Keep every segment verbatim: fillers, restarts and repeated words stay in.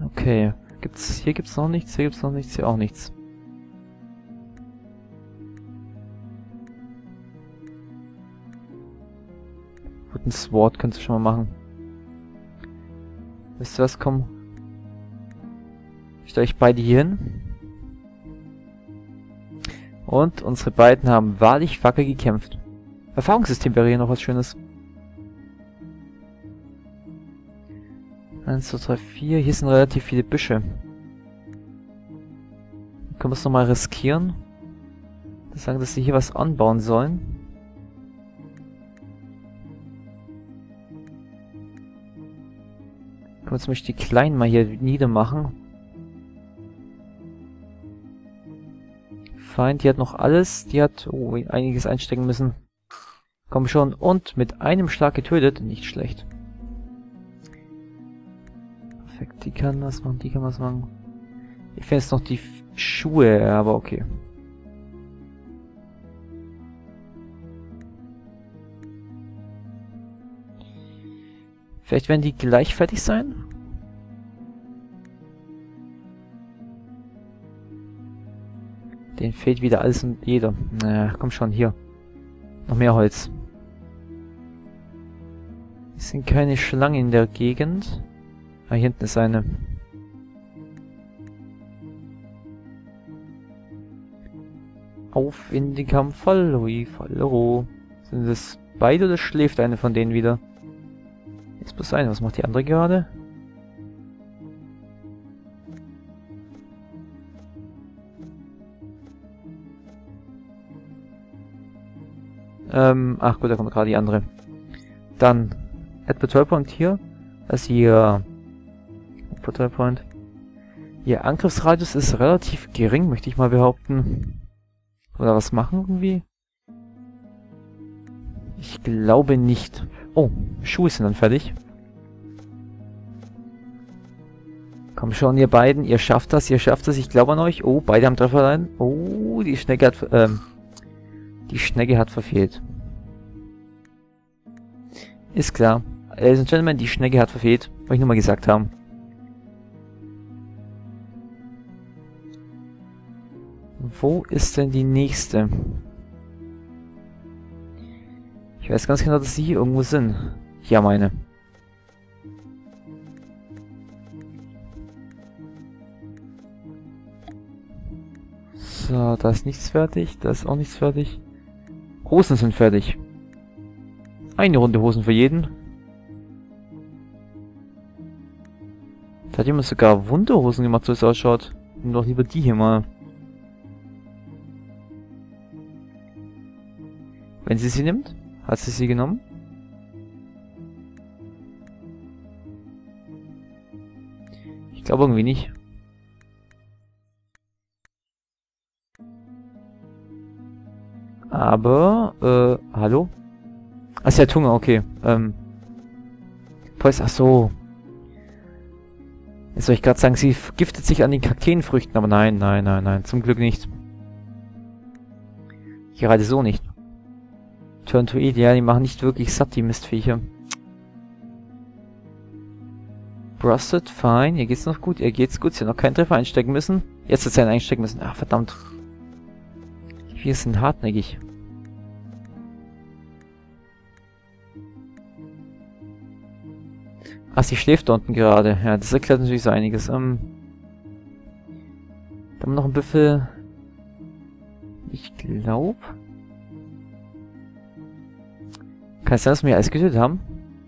Okay. Gibt's, hier gibt's noch nichts, hier gibt's noch nichts, hier auch nichts. Gut, ein Sword kannst du schon mal machen. Wisst ihr was, komm. Stell euch beide hier hin. Und unsere beiden haben wahrlich wacker gekämpft. Erfahrungssystem wäre hier noch was Schönes. eins, zwei, drei, vier. Hier sind relativ viele Büsche. Können wir es nochmal riskieren? Das sagen, dass sie hier was anbauen sollen. Können wir zum Beispiel die Kleinen mal hier niedermachen. Feind, die hat noch alles. Die hat oh, einiges einstecken müssen. Komm schon. Und mit einem Schlag getötet. Nicht schlecht. Perfekt. Die kann was machen. Die kann was machen. Ich finde jetzt noch die Schuhe, aber okay. Vielleicht werden die gleich fertig sein? Den fehlt wieder alles und jeder. Naja, komm schon, hier. Noch mehr Holz. Es sind keine Schlangen in der Gegend. Ah, hier hinten ist eine. Auf in den Kampf, Falloi, Fallero. Sind das beide oder schläft eine von denen wieder? Jetzt bloß eine. Was macht die andere gerade? Ähm, ach gut, da kommt gerade die andere. Dann, Add Patrol Point hier. Das hier. Patrol Point. Ihr Angriffsradius ist relativ gering, möchte ich mal behaupten. Oder was machen irgendwie? Ich glaube nicht. Oh, Schuhe sind dann fertig. Komm schon, ihr beiden. Ihr schafft das, ihr schafft das. Ich glaube an euch. Oh, beide haben Treffer rein. Oh, die Schnecke hat... Ähm, die Schnecke hat verfehlt. Ist klar. Ladies and Gentlemen, die Schnecke hat verfehlt. Wollte ich nur mal gesagt haben. Wo ist denn die nächste? Ich weiß ganz genau, dass sie hier irgendwo sind. Ja, meine. So, da ist nichts fertig. Da ist auch nichts fertig. Hosen sind fertig. Eine Runde Hosen für jeden. Da hat jemand sogar Wunderhosen gemacht, so es ausschaut. Nimm doch lieber die hier mal. Wenn sie sie nimmt? Hat sie sie genommen? Ich glaube irgendwie nicht. Aber, äh, hallo? Ach, sie hat Hunger, okay. Ähm. Ach so. Jetzt soll ich gerade sagen, sie vergiftet sich an den Kakteenfrüchten, aber nein, nein, nein, nein, zum Glück nicht. Gerade so nicht. Turn to eat, ja, die machen nicht wirklich satt, die Mistviecher. Brusted, fine, ihr geht's noch gut, ihr geht's gut, sie hat noch keinen Treffer einstecken müssen. Jetzt hat sie einen einstecken müssen, ach verdammt. Wir sind hartnäckig. Ach, sie schläft da unten gerade. Ja, das erklärt natürlich so einiges. Ähm, da haben wir noch ein Büffel. Ich glaube. Kann es sein, dass wir alles getötet haben?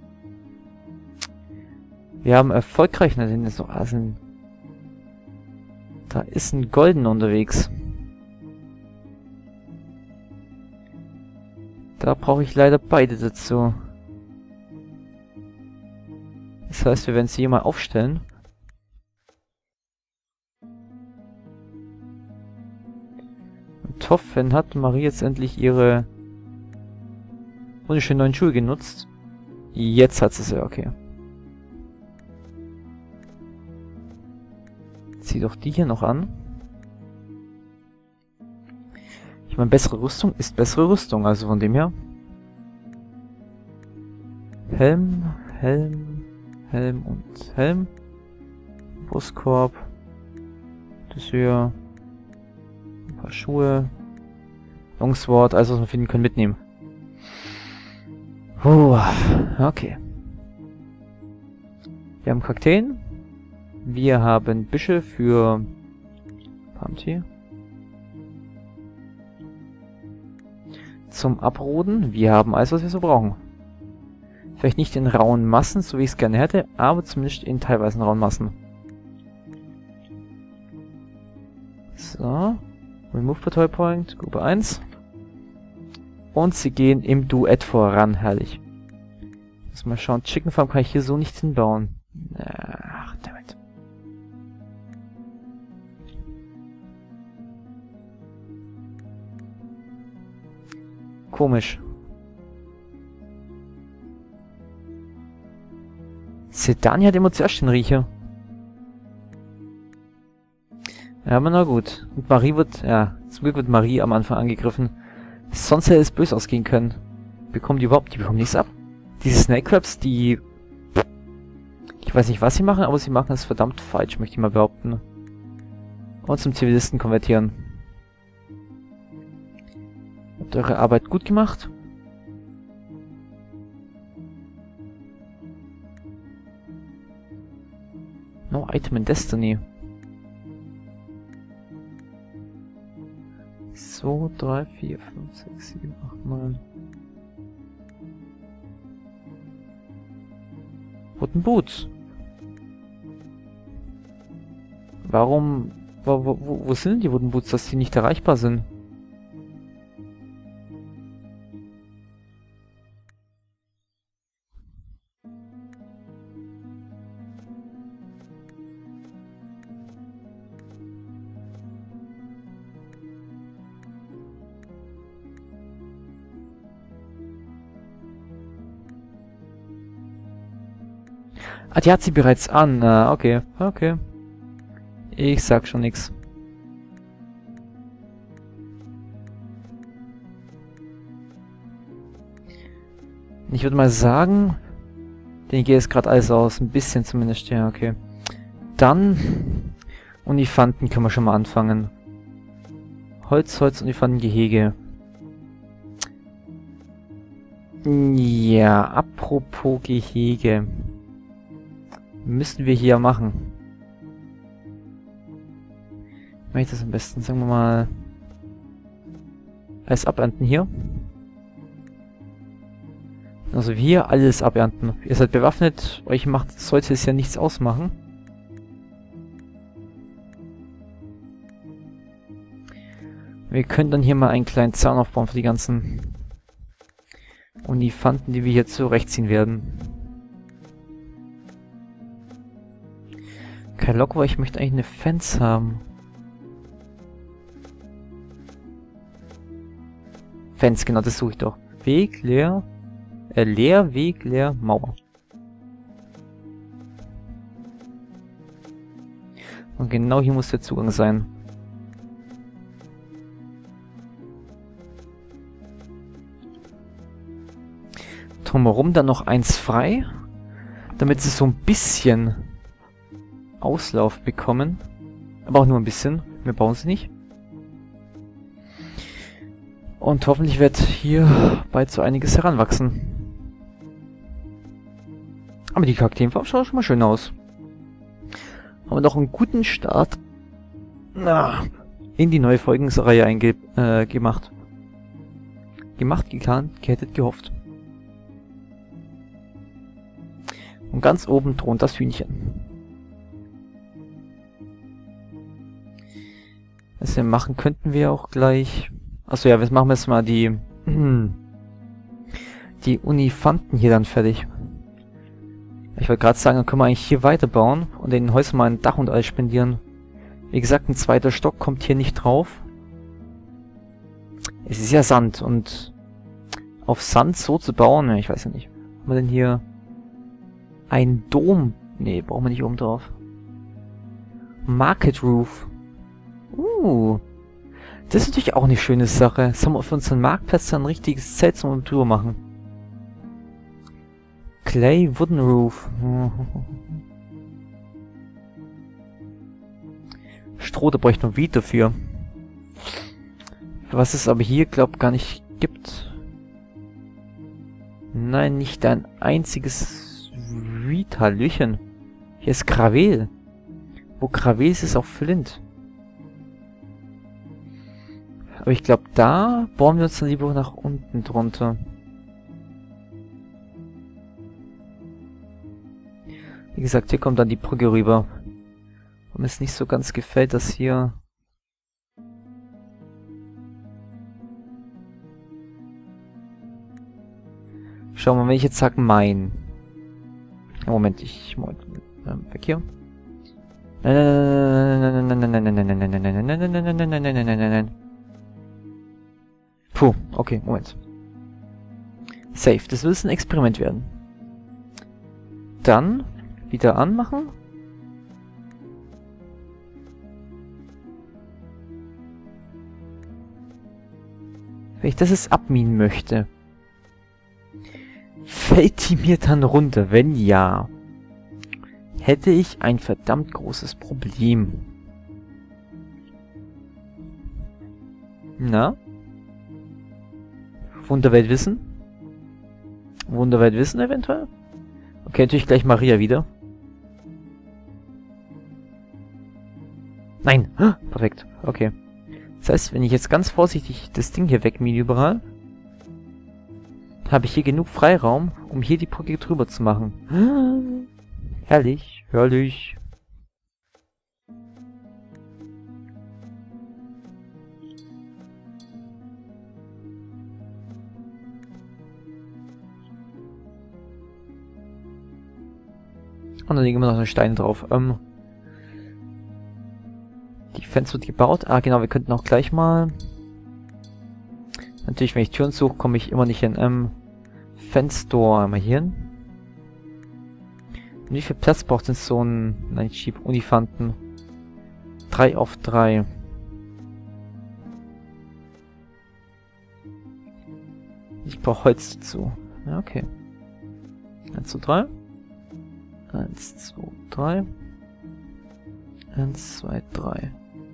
Wir haben erfolgreich. Da hinten ist noch Asen. Da ist ein Golden unterwegs. Da brauche ich leider beide dazu. Das heißt, wir werden sie hier mal aufstellen. Und hoffen, hat Marie jetzt endlich ihre wunderschönen neuen Schuhe genutzt. Jetzt hat sie sie, okay. Zieh doch die hier noch an. Ich meine, bessere Rüstung ist bessere Rüstung, also von dem her. Helm, Helm, Helm und Helm. Brustkorb. Das hier. Ein paar Schuhe. Longsword, alles was wir finden können, mitnehmen. Puh, okay. Wir haben Kakteen. Wir haben Büsche für Palmtee. Zum Abroden. Wir haben alles, was wir so brauchen. Vielleicht nicht in rauen Massen, so wie ich es gerne hätte, aber zumindest in teilweise rauen Massen. So. Remove Patrol Point, Gruppe eins. Und sie gehen im Duett voran, herrlich. Muss mal schauen, Chicken Farm kann ich hier so nicht hinbauen. Ach, damit. Komisch. Sedani hat immer zuerst den Riecher. Ja, aber na gut. Und Marie wird, ja, zum Glück wird Marie am Anfang angegriffen. Sonst hätte es böse ausgehen können. Bekommen die überhaupt, die bekommen nichts ab. Diese Snake Crabs, die... Ich weiß nicht, was sie machen, aber sie machen es verdammt falsch, möchte ich mal behaupten. Und zum Zivilisten konvertieren. Habt eure Arbeit gut gemacht? No item in Destiny. zwei, drei, vier, fünf, sechs, sieben, acht, neun. Wooden Boots. Warum... Wo, wo, wo sind die Wooden Boots, dass die nicht erreichbar sind? Ah, die hat sie bereits an. Ah, okay, okay. Ich sag schon nix. Ich würde mal sagen, den geht jetzt gerade alles aus. Ein bisschen zumindest, ja, okay. Dann Unifanten können wir schon mal anfangen. Holz, Holz, Unifantengehege. Ja, apropos Gehege. Müssen wir hier machen. Mache ich das am besten? Sagen wir mal... Alles abernten hier. Also wir alles abernten. Ihr seid bewaffnet, euch macht, sollte es ja nichts ausmachen. Wir können dann hier mal einen kleinen Zaun aufbauen für die ganzen Unifanten, die wir hier zurechtziehen werden. Kein Lock, weil ich möchte eigentlich eine Fence haben. Fence, genau, das suche ich doch. Weg, leer, äh, leer, Weg, leer, Mauer. Und genau hier muss der Zugang sein. Drumherum dann noch eins frei, damit sie so ein bisschen Auslauf bekommen. Aber auch nur ein bisschen. Wir bauen sie nicht. Und hoffentlich wird hier bald so einiges heranwachsen. Aber die Kakteenfarm schaut schon mal schön aus. Haben wir noch einen guten Start na, in die neue Folgenreihe einge äh, gemacht. Gemacht, gekannt, gehättet, gehofft. Und ganz oben thront das Hühnchen. Was wir machen könnten wir auch gleich... Achso, ja, jetzt machen wir jetzt mal die... die Unifanten hier dann fertig. Ich wollte gerade sagen, dann können wir eigentlich hier weiterbauen und den Häusern mal ein Dach und alles spendieren. Wie gesagt, ein zweiter Stock kommt hier nicht drauf. Es ist ja Sand und auf Sand so zu bauen, ich weiß ja nicht. Haben wir denn hier ein Dom? Nee, brauchen wir nicht oben drauf. Market Roof. Uh, das ist natürlich auch eine schöne Sache. Sollen wir auf unseren Marktplatz dann ein richtiges Zelt zum drüber machen? Clay Wooden Roof. Stroh, da bräuchte man Wied dafür. Was es aber hier, glaub, gar nicht gibt. Nein, nicht ein einziges Wied. Hallöchen. Hier ist Gravel. Wo Gravel ist, ist auch Flint. Aber ich glaube, da bohren wir uns dann lieber nach unten drunter. Wie gesagt, hier kommt dann die Brücke rüber. Und mir ist nicht so ganz gefällt, dass hier... Schau mal, wenn ich jetzt sage mein. Moment, ich... Moment, weg hier. Nein, nein, nein, nein, nein, nein, nein, nein, nein, nein, nein, nein, nein, nein, nein, nein, nein, nein. Puh, okay, Moment. Safe, das will ein Experiment werden. Dann wieder anmachen. Wenn ich das jetzt abminen möchte, fällt die mir dann runter? Wenn ja, hätte ich ein verdammt großes Problem. Na? Wunderweltwissen? Wunderweltwissen eventuell? Okay, natürlich gleich Maria wieder. Nein! Perfekt, okay. Das heißt, wenn ich jetzt ganz vorsichtig das Ding hier wegmine überall, habe ich hier genug Freiraum, um hier die Brücke drüber zu machen. Herrlich, herrlich. Und dann legen wir noch einen Stein drauf. Ähm, die Fenster wird gebaut. Ah, genau, wir könnten auch gleich mal... Natürlich, wenn ich Türen suche, komme ich immer nicht hin. Ähm, Fenster einmal hier hin. Und wie viel Platz braucht denn so ein... Nein, ich schiebe Unifanten. drei auf drei. Ich brauche Holz dazu. Ja, okay. eins, zwei, drei. eins, zwei, drei. eins, zwei, drei.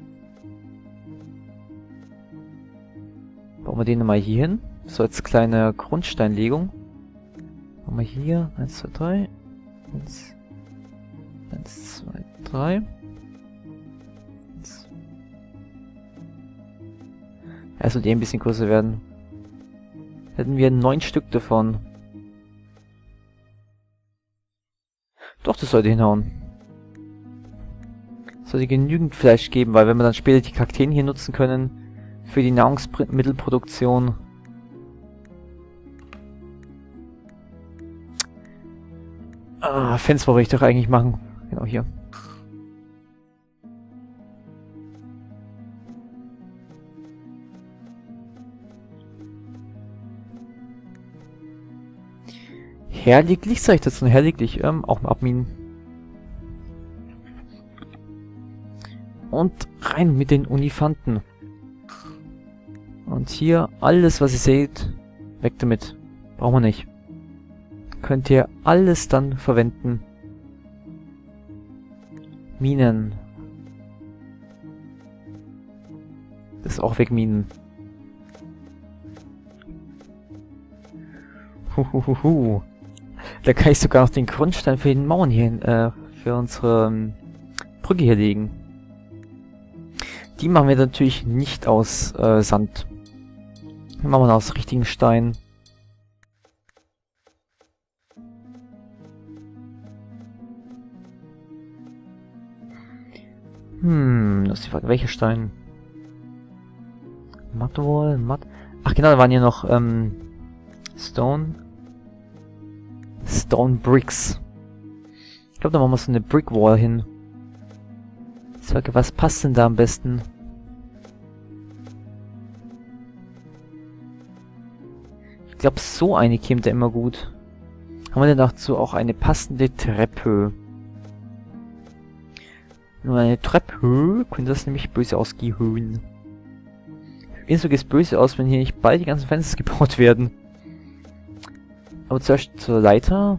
Bauen wir den mal hier hin. So als kleine Grundsteinlegung. Machen wir hier. eins, zwei, drei. eins, eins, zwei, drei. Er sollte eh ein bisschen größer werden. Hätten wir neun Stück davon. Doch, das sollte hinhauen. Es sollte genügend Fleisch geben, weil wenn wir dann später die Kakteen hier nutzen können für die Nahrungsmittelproduktion. Ah, Fenster wollte ich doch eigentlich machen. Genau hier. Herrlich, sag ich dazu. Herrlich, ähm, auch mal abminen. Und rein mit den Unifanten. Und hier alles, was ihr seht, weg damit. Brauchen wir nicht. Könnt ihr alles dann verwenden. Minen. Das ist auch wegminen. Huhuhuhu. Da kann ich sogar noch den Grundstein für den Mauern hier, äh, für unsere ähm, Brücke hier legen. Die machen wir natürlich nicht aus äh, Sand. Die machen wir aus richtigen Stein. Hm, das ist die Frage, welche Stein? Mattwall, Matt... Ach genau, da waren hier noch ähm, Stone... Stone Bricks. Ich glaube, da machen wir so eine Brickwall hin. Ich sage, was passt denn da am besten? Ich glaube, so eine käme da immer gut. Haben wir denn dazu auch eine passende Treppe? Nur eine Treppe könnte das nämlich böse ausgehen. Wieso geht es böse aus, wenn hier nicht bald die ganzen Fenster gebaut werden? Aber zuerst zur Leiter.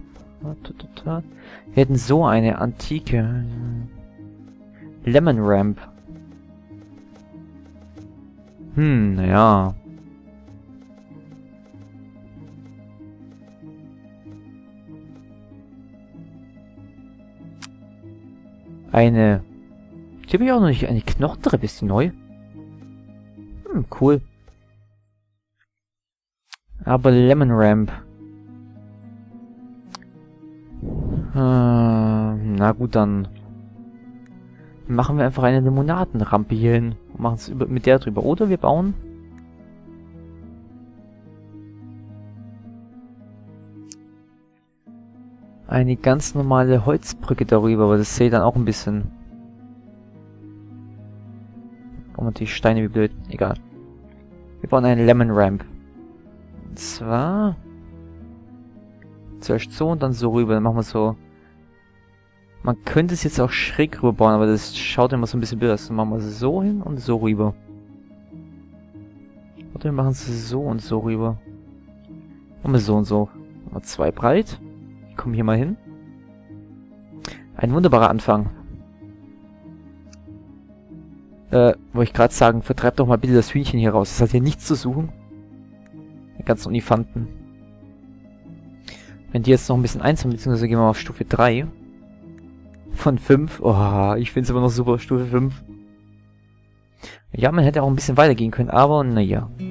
Wir hätten so eine antike Lemon Ramp. Hm, naja. Eine... Hier habe ich auch noch nicht... Eine Knochentreppe, ist die neu? Hm, cool. Aber Lemon Ramp. Äh, na gut, dann... machen wir einfach eine Limonadenrampe hier hin. Und machen es mit der drüber. Oder wir bauen... eine ganz normale Holzbrücke darüber, aber das sehe dann auch ein bisschen... Brauchen wir die Steine wie blöd. Egal. Wir bauen eine Lemon Ramp. Und zwar... zuerst so und dann so rüber. Dann machen wir so... Man könnte es jetzt auch schräg rüber bauen, aber das schaut immer so ein bisschen blöd aus. Dann machen wir es so hin und so rüber. Oder wir machen es so und so rüber. Machen wir so und so. Machen wir zwei breit. Ich komme hier mal hin. Ein wunderbarer Anfang. Äh, wollte ich gerade sagen, vertreibt doch mal bitte das Hühnchen hier raus. Das hat hier nichts zu suchen. Die ganzen Unifanten. Wenn die jetzt noch ein bisschen einzeln, beziehungsweise gehen wir mal auf Stufe drei. Von fünf. Oh, ich finde es immer noch super. Stufe fünf. Ja, man hätte auch ein bisschen weitergehen können, aber naja.